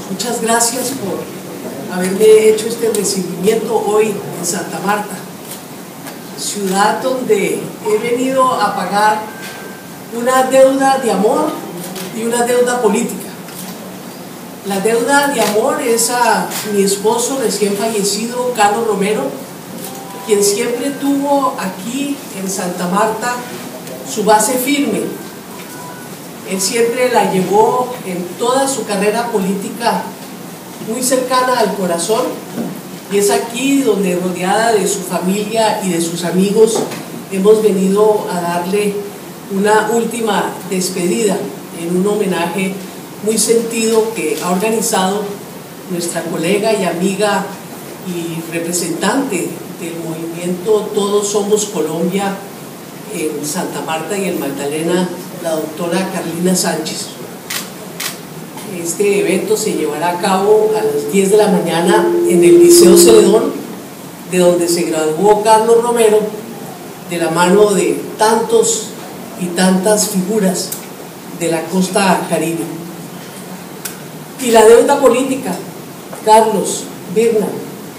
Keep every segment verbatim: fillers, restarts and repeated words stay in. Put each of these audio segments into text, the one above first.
Muchas gracias por haberme hecho este recibimiento hoy en Santa Marta, ciudad donde he venido a pagar una deuda de amor y una deuda política. La deuda de amor es a mi esposo recién fallecido, Carlos Romero, quien siempre tuvo aquí en Santa Marta su base firme. Él siempre la llevó en toda su carrera política muy cercana al corazón, y es aquí donde, rodeada de su familia y de sus amigos, hemos venido a darle una última despedida en un homenaje muy sentido que ha organizado nuestra colega y amiga y representante del movimiento Todos Somos Colombia en Santa Marta y en Magdalena, la doctora Carlina Sánchez. Este evento se llevará a cabo a las diez de la mañana en el Liceo Celedón, de donde se graduó Carlos Romero, de la mano de tantos y tantas figuras de la costa caribe. Y la deuda política, Carlos, Birna.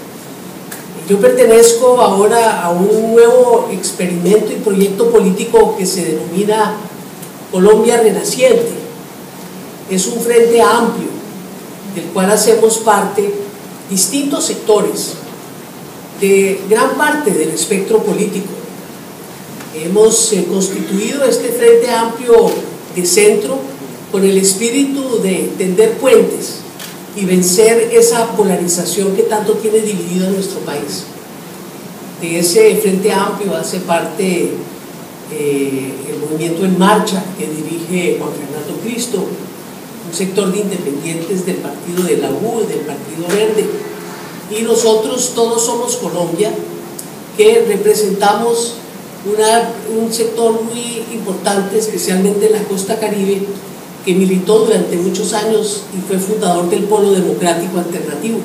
Yo pertenezco ahora a un nuevo experimento y proyecto político que se denomina Colombia Renaciente. Es un frente amplio del cual hacemos parte distintos sectores de gran parte del espectro político. Hemos eh, constituido este frente amplio de centro con el espíritu de tender puentes y vencer esa polarización que tanto tiene dividido a nuestro país. De ese frente amplio hace parte eh, el movimiento En Marcha, que dirige Juan Fernando Cristo, un sector de independientes del partido de la U, del Partido Verde, y nosotros Todos Somos Colombia, que representamos una, un sector muy importante, especialmente en la costa caribe, que militó durante muchos años y fue fundador del Polo Democrático Alternativo.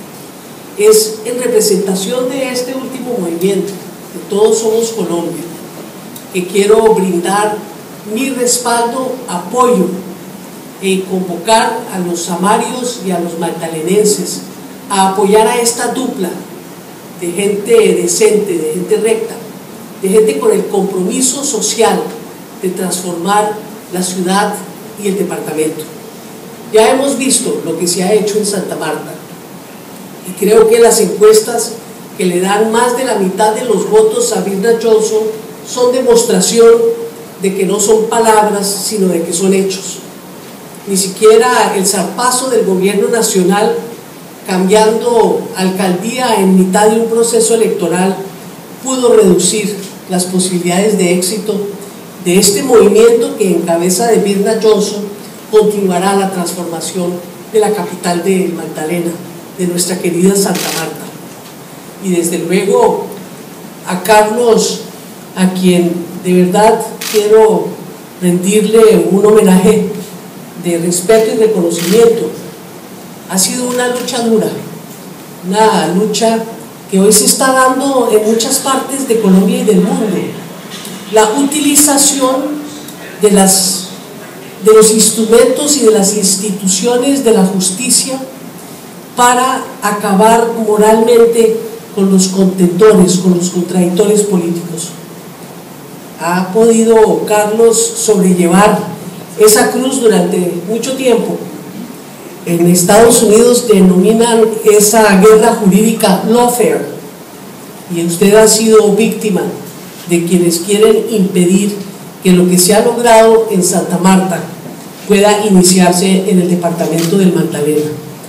Es en representación de este último movimiento, de Todos Somos Colombia, que quiero brindar mi respaldo, apoyo e convocar a los samarios y a los magdalenenses a apoyar a esta dupla de gente decente, de gente recta, de gente con el compromiso social de transformar la ciudad y el departamento. Ya hemos visto lo que se ha hecho en Santa Marta, y creo que las encuestas que le dan más de la mitad de los votos a Birna Johnson son demostración de que no son palabras, sino de que son hechos. Ni siquiera el zarpazo del gobierno nacional, cambiando alcaldía en mitad de un proceso electoral, pudo reducir las posibilidades de éxito de este movimiento que en cabeza de Birna Johnson continuará la transformación de la capital de Magdalena, de nuestra querida Santa Marta. Y desde luego a Carlos, a quien de verdad quiero rendirle un homenaje de respeto y reconocimiento. Ha sido una lucha dura, una lucha que hoy se está dando en muchas partes de Colombia y del mundo. La utilización de, las, de los instrumentos y de las instituciones de la justicia para acabar moralmente con los contendores, con los contradictores políticos. Ha podido Carlos sobrellevar esa cruz durante mucho tiempo. En Estados Unidos denominan esa guerra jurídica lawfare, y usted ha sido víctima de quienes quieren impedir que lo que se ha logrado en Santa Marta pueda iniciarse en el departamento del Magdalena.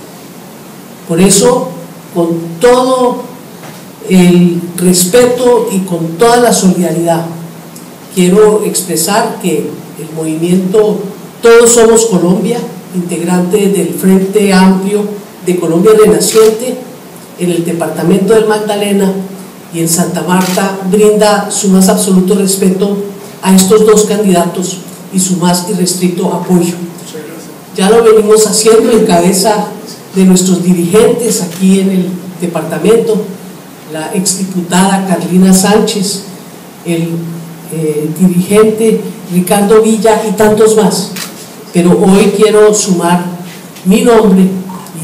Por eso, con todo el respeto y con toda la solidaridad, quiero expresar que el movimiento Todos Somos Colombia, integrante del Frente Amplio de Colombia Renaciente, en el departamento del Magdalena y en Santa Marta, brinda su más absoluto respeto a estos dos candidatos y su más irrestricto apoyo. Ya lo venimos haciendo en cabeza de nuestros dirigentes aquí en el departamento, la exdiputada Carlina Sánchez, el eh, dirigente Ricardo Villa y tantos más. Pero hoy quiero sumar mi nombre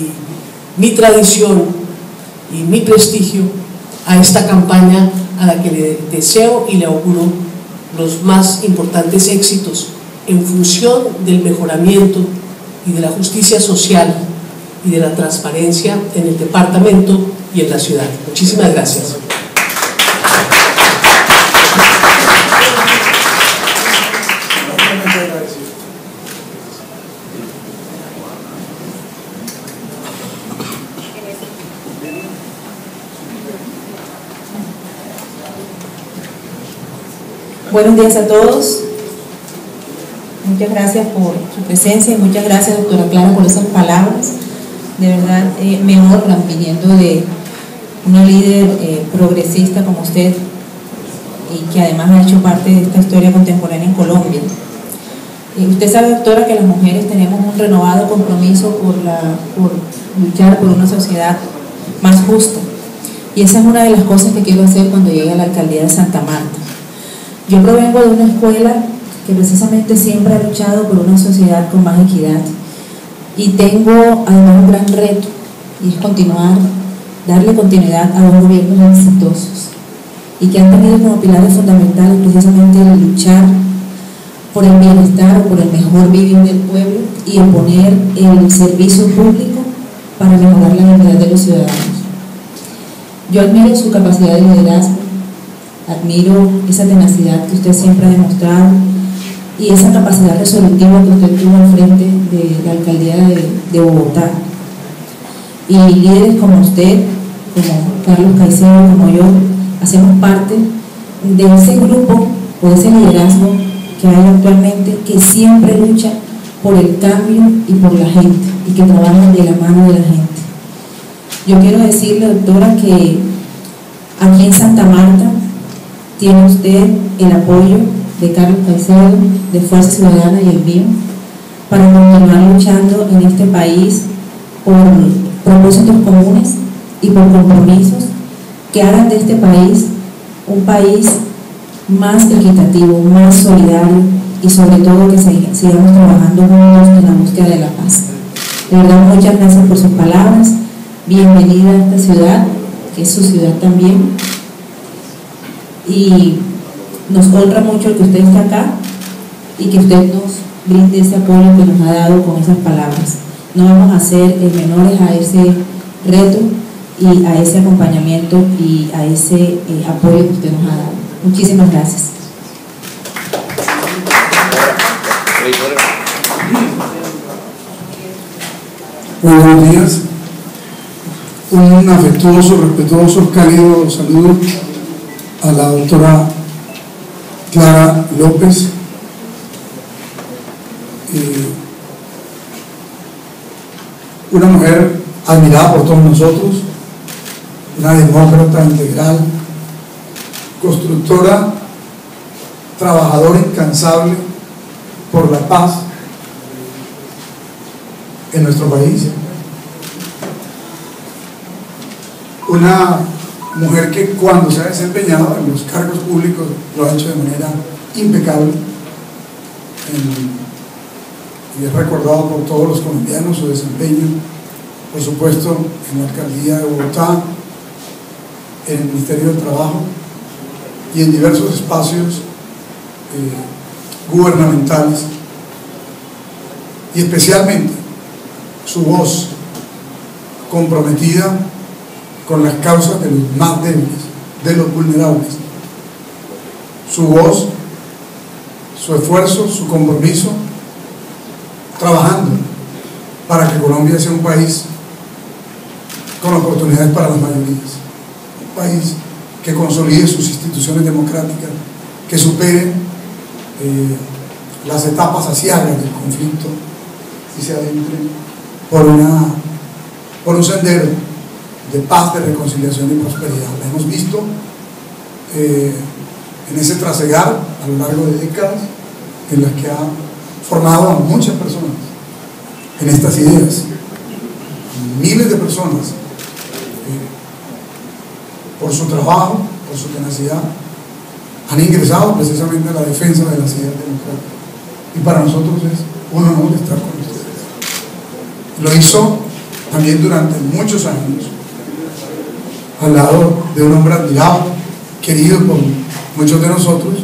mi tradición y mi prestigio a esta campaña a la que le deseo y le auguro los más importantes éxitos en función del mejoramiento y de la justicia social y de la transparencia en el departamento y en la ciudad. Muchísimas gracias. Buenos días a todos. Muchas gracias por su presencia y muchas gracias, doctora Clara, por esas palabras. De verdad, eh, me honran viniendo de una líder eh, progresista como usted y que además ha hecho parte de esta historia contemporánea en Colombia. Eh, usted sabe, doctora, que las mujeres tenemos un renovado compromiso por, la, por luchar por una sociedad más justa. Y esa es una de las cosas que quiero hacer cuando llegue a la alcaldía de Santa Marta. Yo provengo de una escuela que precisamente siempre ha luchado por una sociedad con más equidad y tengo además un gran reto, y es continuar, darle continuidad a los gobiernos exitosos y que han tenido como pilares fundamentales precisamente el luchar por el bienestar o por el mejor vivir del pueblo y el poner el servicio público para mejorar la vida de los ciudadanos. Yo admiro su capacidad de liderazgo, admiro esa tenacidad que usted siempre ha demostrado y esa capacidad resolutiva que usted tuvo al frente de la alcaldía de, de Bogotá. Y líderes como usted, como Carlos Caicedo, como yo, hacemos parte de ese grupo o de ese liderazgo que hay actualmente, que siempre lucha por el cambio y por la gente y que trabaja de la mano de la gente. Yo quiero decirle, doctora, que aquí en Santa Marta tiene usted el apoyo de Carlos Caicedo, de Fuerza Ciudadana y el mío, para continuar luchando en este país por propósitos comunes y por compromisos que hagan de este país un país más equitativo, más solidario y sobre todo que sigamos trabajando juntos en la búsqueda de la paz. De verdad, muchas gracias por sus palabras. Bienvenida a esta ciudad, que es su ciudad también. Y nos honra mucho el que usted esté acá y que usted nos brinde ese apoyo que nos ha dado con esas palabras. No vamos a ser menores a ese reto y a ese acompañamiento y a ese eh, apoyo que usted nos ha dado. Muchísimas gracias. Muy buenos días. Un afectuoso, respetuoso, cálido saludo a la doctora Clara López, eh, una mujer admirada por todos nosotros, una demócrata integral, constructora, trabajadora incansable por la paz en nuestro país, una mujer que cuando se ha desempeñado en los cargos públicos lo ha hecho de manera impecable en, y es recordado por todos los colombianos su desempeño, por supuesto en la alcaldía de Bogotá, en el Ministerio del Trabajo y en diversos espacios eh, gubernamentales, y especialmente su voz comprometida con las causas de los más débiles, de los vulnerables. Su voz, su esfuerzo, su compromiso, trabajando para que Colombia sea un país con oportunidades para las mayorías, un país que consolide sus instituciones democráticas, que supere eh, las etapas aciagas del conflicto y se adentre por, una, por un sendero de paz, de reconciliación y prosperidad. Lo hemos visto eh, en ese trasegar a lo largo de décadas en las que ha formado a muchas personas en estas ideas, miles de personas eh, por su trabajo, por su tenacidad han ingresado precisamente a la defensa de las ideas democráticas, y para nosotros es un honor estar con ustedes. Lo hizo también durante muchos años, al lado de un hombre admirado, querido por muchos de nosotros,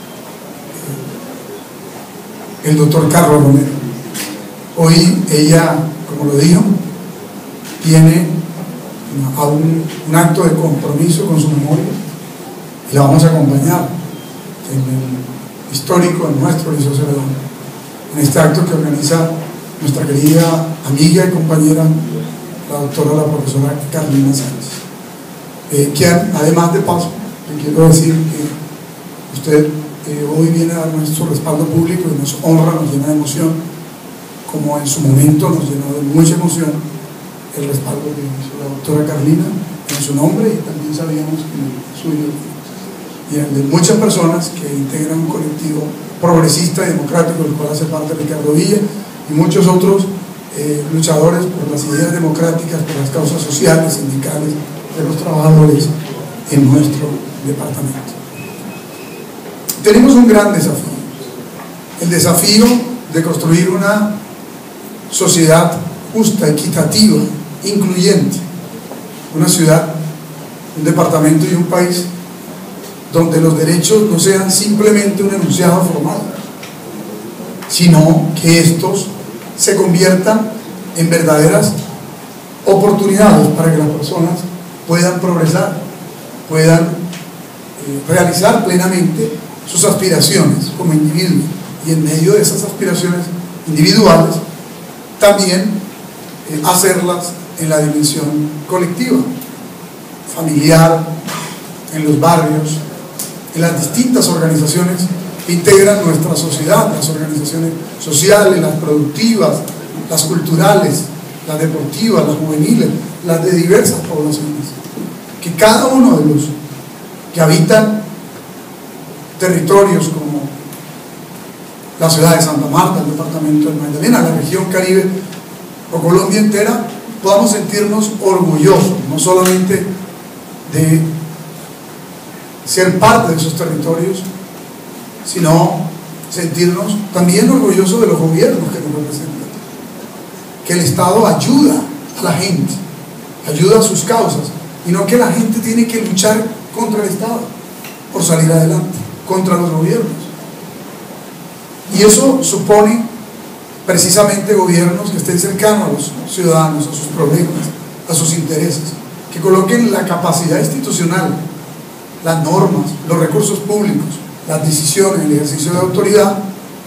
el doctor Carlos Romero. Hoy ella, como lo dijo, tiene un, un acto de compromiso con su memoria y la vamos a acompañar en el histórico, en nuestro Liceo Celedón, en este acto que organiza nuestra querida amiga y compañera, la doctora, la profesora Carlina Sánchez, eh, que además de paso, le quiero decir que usted eh, hoy viene a dar nuestro respaldo público y nos honra, nos llena de emoción, como en su momento nos llenó de mucha emoción el respaldo de la doctora Carlina en su nombre, y también sabíamos que en el suyo y en el de muchas personas que integran un colectivo progresista y democrático, del cual hace parte Ricardo Villa y muchos otros eh, luchadores por las ideas democráticas, por las causas sociales, sindicales de los trabajadores en nuestro departamento. Tenemos un gran desafío, el desafío de construir una sociedad justa, equitativa, incluyente, una ciudad, un departamento y un país donde los derechos no sean simplemente un enunciado formal, sino que estos se conviertan en verdaderas oportunidades para que las personas puedan progresar, puedan eh, realizar plenamente sus aspiraciones como individuos, y en medio de esas aspiraciones individuales también eh, hacerlas en la dimensión colectiva, familiar, en los barrios, en las distintas organizaciones que integran nuestra sociedad, las organizaciones sociales, las productivas, las culturales, las deportivas, las juveniles, las de diversas poblaciones, que cada uno de los que habitan territorios como la ciudad de Santa Marta, el departamento del Magdalena, la región Caribe o Colombia entera, podamos sentirnos orgullosos, no solamente de ser parte de esos territorios, sino sentirnos también orgullosos de los gobiernos que nos representan, que el Estado ayuda a la gente, ayuda a sus causas, y no que la gente tiene que luchar contra el Estado por salir adelante, contra los gobiernos. Y eso supone precisamente gobiernos que estén cercanos a los ciudadanos, a sus problemas, a sus intereses, que coloquen la capacidad institucional, las normas, los recursos públicos, las decisiones, el ejercicio de autoridad,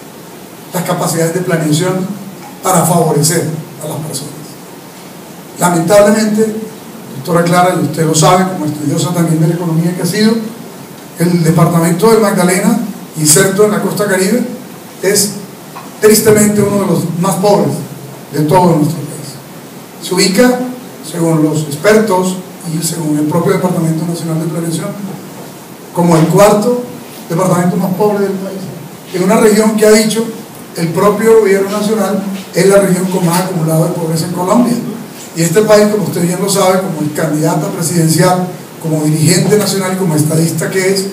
las capacidades de planeación para favorecer a las personas. Lamentablemente, doctora Clara, y usted lo sabe como estudiosa también de la economía que ha sido, el departamento del Magdalena, inserto en la costa Caribe, es tristemente uno de los más pobres de todo nuestro país. Se ubica, según los expertos y según el propio Departamento Nacional de Planeación, como el cuarto departamento más pobre del país, en una región que ha dicho el propio gobierno nacional es la región con más acumulado de pobreza en Colombia. Y este país, como usted bien lo sabe, como el candidato presidencial, como dirigente nacional y como estadista que es,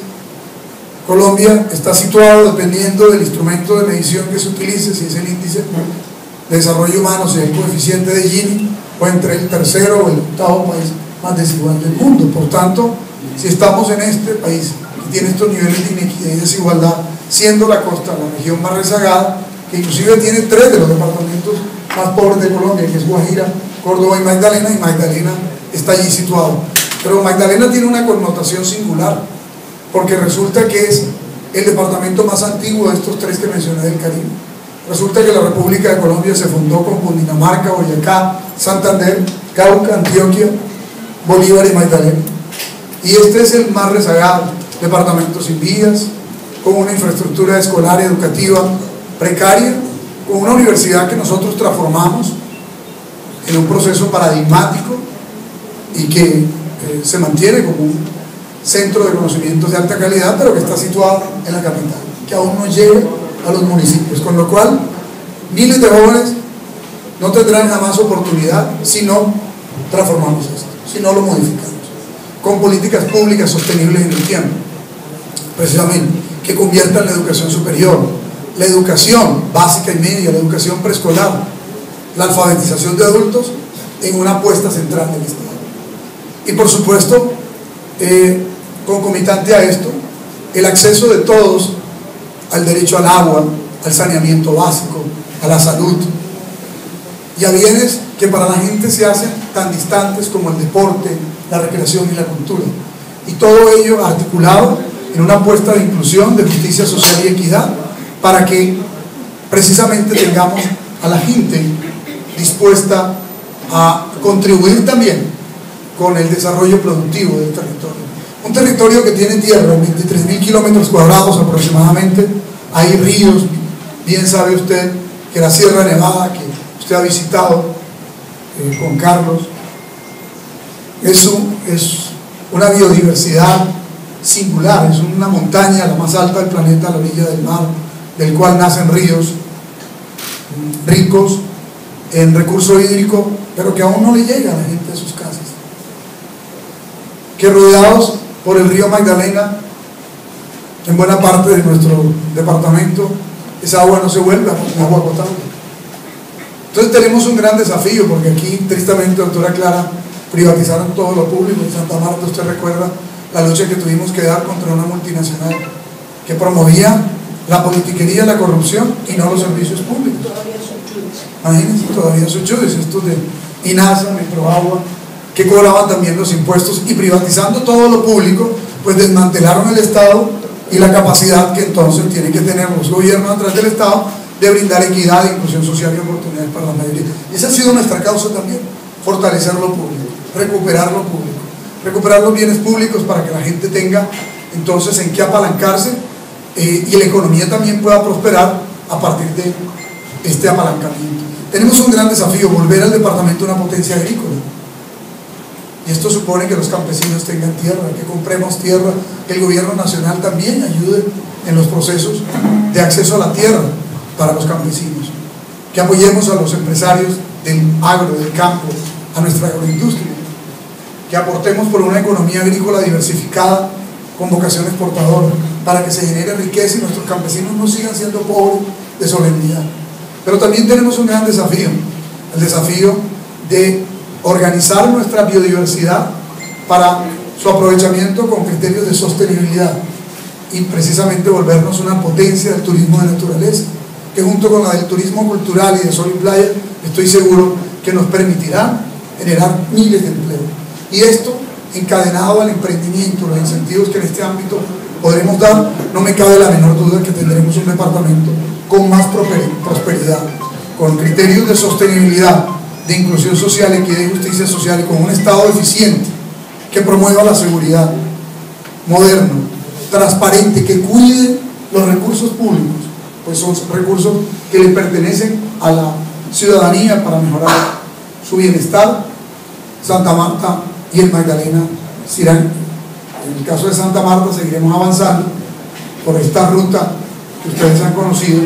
Colombia está situado, dependiendo del instrumento de medición que se utilice, si es el índice de desarrollo humano, si es el coeficiente de Gini, o entre el tercero o el octavo país más desigual del mundo. Por tanto, si estamos en este país que tiene estos niveles de inequidad y desigualdad, siendo la costa la región más rezagada, que inclusive tiene tres de los departamentos más pobres de Colombia, que es Guajira, Córdoba y Magdalena, y Magdalena está allí situado. Pero Magdalena tiene una connotación singular, porque resulta que es el departamento más antiguo de estos tres que mencioné del Caribe. Resulta que la República de Colombia se fundó con Cundinamarca, Boyacá, Santander, Cauca, Antioquia, Bolívar y Magdalena. Y este es el más rezagado, departamento sin vías, con una infraestructura escolar y educativa precaria, con una universidad que nosotros transformamos en un proceso paradigmático y que eh, se mantiene como un centro de conocimientos de alta calidad, pero que está situado en la capital, que aún no llega a los municipios, con lo cual miles de jóvenes no tendrán jamás oportunidad si no transformamos esto, si no lo modificamos, con políticas públicas sostenibles en el tiempo, precisamente, que conviertan la educación superior, la educación básica y media, la educación preescolar, la alfabetización de adultos en una apuesta central del Estado. Y por supuesto, eh, concomitante a esto, el acceso de todos al derecho al agua, al saneamiento básico, a la salud y a bienes que para la gente se hacen tan distantes como el deporte, la recreación y la cultura. Y todo ello articulado en una apuesta de inclusión, de justicia social y equidad, para que precisamente tengamos a la gente dispuesta a contribuir también con el desarrollo productivo del territorio. Un territorio que tiene tierra, veintitrés mil kilómetros cuadrados aproximadamente, hay ríos, bien sabe usted que la Sierra Nevada, que usted ha visitado eh, con Carlos, es, un, es una biodiversidad singular, es una montaña, la más alta del planeta, a la orilla del mar, del cual nacen ríos ricos en recurso hídrico, pero que aún no le llega a la gente a sus casas. Que rodeados por el río Magdalena, en buena parte de nuestro departamento, esa agua no se vuelve agua potable. Entonces tenemos un gran desafío, porque aquí, tristemente, doctora Clara, privatizaron todo lo público. En Santa Marta, usted recuerda la lucha que tuvimos que dar contra una multinacional que promovía la politiquería, la corrupción y no los servicios públicos. Imagínense, todavía son chudis estos de INASA, Metroagua, que cobraban también los impuestos, y privatizando todo lo público, pues desmantelaron el Estado y la capacidad que entonces tienen que tener los gobiernos a través del Estado de brindar equidad, inclusión social y oportunidades para la mayoría. Y esa ha sido nuestra causa también, fortalecer lo público, recuperar lo público, recuperar los bienes públicos para que la gente tenga entonces en qué apalancarse, eh, y la economía también pueda prosperar a partir de este apalancamiento. Tenemos un gran desafío, volver al departamento una potencia agrícola. Y esto supone que los campesinos tengan tierra, que compremos tierra, que el gobierno nacional también ayude en los procesos de acceso a la tierra para los campesinos, que apoyemos a los empresarios del agro, del campo, a nuestra agroindustria, que aportemos por una economía agrícola diversificada con vocación exportadora, para que se genere riqueza y nuestros campesinos no sigan siendo pobres de solemnidad. Pero también tenemos un gran desafío, el desafío de organizar nuestra biodiversidad para su aprovechamiento con criterios de sostenibilidad y precisamente volvernos una potencia del turismo de naturaleza, que junto con la del turismo cultural y de sol y playa, estoy seguro que nos permitirá generar miles de empleos. Y esto, encadenado al emprendimiento, los incentivos que en este ámbito podremos dar, no me cabe la menor duda que tendremos un departamento con más prosperidad, con criterios de sostenibilidad, de inclusión social, equidad y justicia social, y con un Estado eficiente que promueva la seguridad, moderno, transparente, que cuide los recursos públicos, pues son recursos que le pertenecen a la ciudadanía para mejorar su bienestar. Santa Marta y el Magdalena serán, en el caso de Santa Marta, seguiremos avanzando por esta ruta que ustedes han conocido,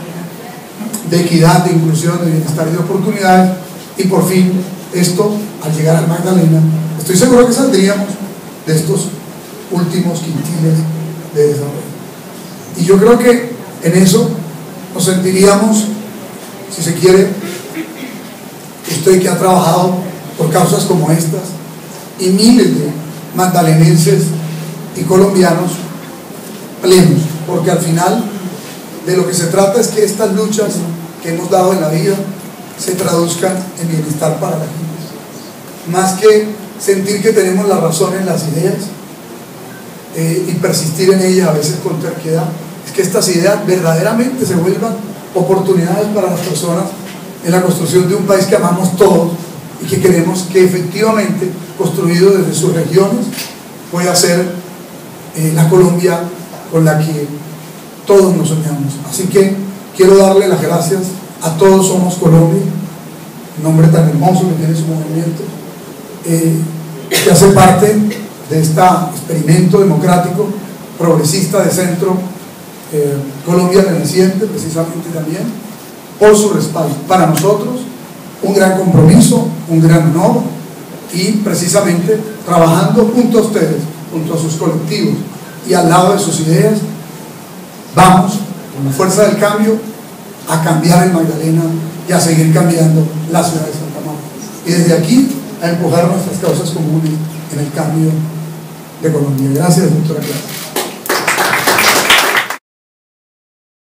de equidad, de inclusión, de bienestar y de oportunidades. Y por fin, esto, al llegar al Magdalena, estoy seguro que saldríamos de estos últimos quintiles de desarrollo. Y yo creo que en eso nos sentiríamos, si se quiere, usted que ha trabajado por causas como estas, y miles de magdalenenses y colombianos plenos, porque al final de lo que se trata es que estas luchas que hemos dado en la vida se traduzcan en bienestar para la gente, más que sentir que tenemos la razón en las ideas eh, y persistir en ellas a veces con terquedad. Es que estas ideas verdaderamente se vuelvan oportunidades para las personas en la construcción de un país que amamos todos y que queremos que efectivamente, construido desde sus regiones, pueda ser eh, la Colombia con la que todos nos soñamos. Así que quiero darle las gracias a Todos Somos Colombia, un nombre tan hermoso que tiene su movimiento, eh, que hace parte de este experimento democrático, progresista de centro, eh, Colombia Renaciente, precisamente también, por su respaldo. Para nosotros, un gran compromiso, un gran honor, y precisamente trabajando junto a ustedes, junto a sus colectivos y al lado de sus ideas, vamos, con la fuerza del cambio, a cambiar el Magdalena y a seguir cambiando la ciudad de Santa Marta. y desde aquí a empujar nuestras causas comunes en el cambio de Colombia. Gracias, doctora Clara.